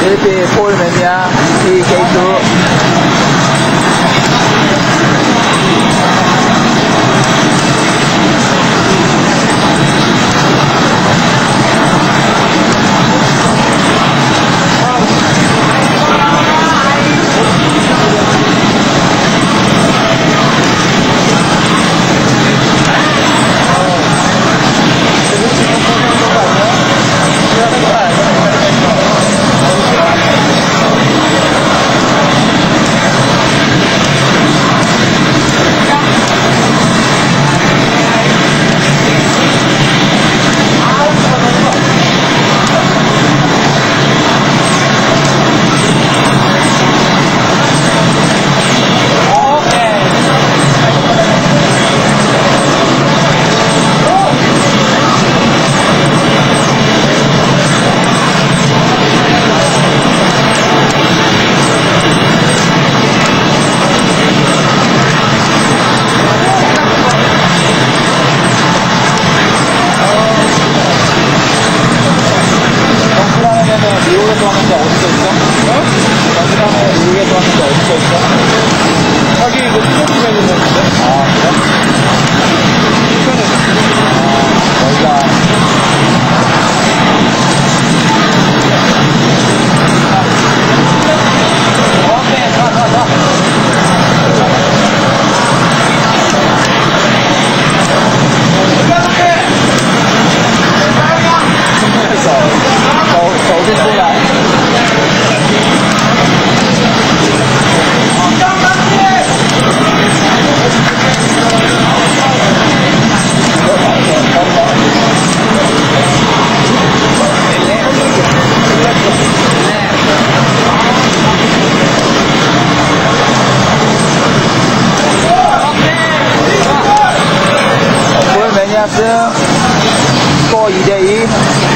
JP 폴 매니아 이 게이트 미국에서 하는데 어디서 있어? 남산에 미국에서 하는데 어디서 있어? 자기 이거 스포츠맨 있는데? 아, 그래? 여기가. 오케이, 가. 매니아스 스코어 2대2